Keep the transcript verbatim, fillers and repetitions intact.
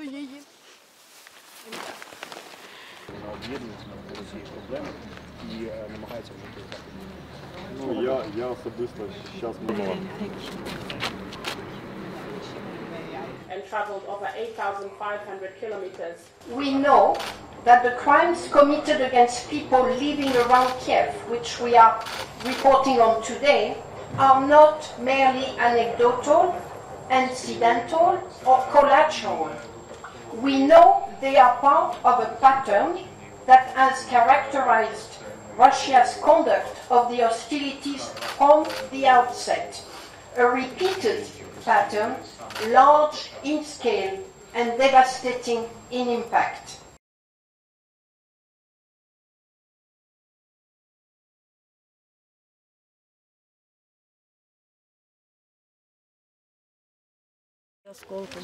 приедем. І намагається вжити. Ну, я, я особисто зараз думала. And traveled over eight thousand five hundred kilometers. We know that the crimes committed against people living around Kiev, which we are reporting on today, are not merely anecdotal, incidental, or collateral. We know they are part of a pattern that has characterized Russia's conduct of the hostilities from the outset. A repeated pattern, large in scale and devastating in impact. Осколком.